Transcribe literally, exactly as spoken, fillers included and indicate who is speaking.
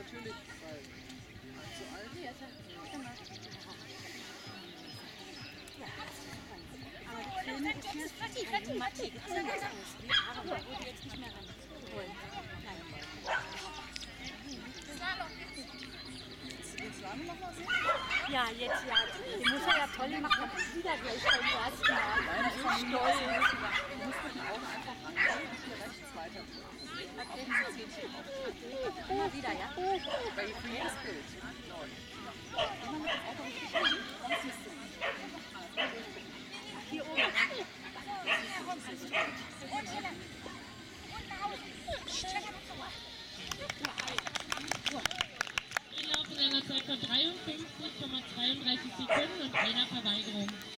Speaker 1: natürlich, weil eins zu eins.
Speaker 2: Ja, aber die Filme ist hier Fatti, Matti, gezögert aus. Die Haare, wo die jetzt nicht mehr ran wollen.
Speaker 1: Den Slalom noch mal sehen?
Speaker 2: Ja, jetzt ja. Den muss er ja toll machen. Wieder gleich beim ersten Mal.
Speaker 1: Nein, das ist nicht toll. Du musst mit den Augen einfach angehen und hier rechts weiter.
Speaker 2: Okay, das geht schon. Immer wieder, ja?
Speaker 1: Bei jedes Bild. Immer mit dem Auto richtig hin, dann siehst du ihn.
Speaker 2: Hier oben.
Speaker 3: Wir laufen in einer Zeit von dreiundfünfzig Komma zweiunddreißig Sekunden und einer Verweigerung.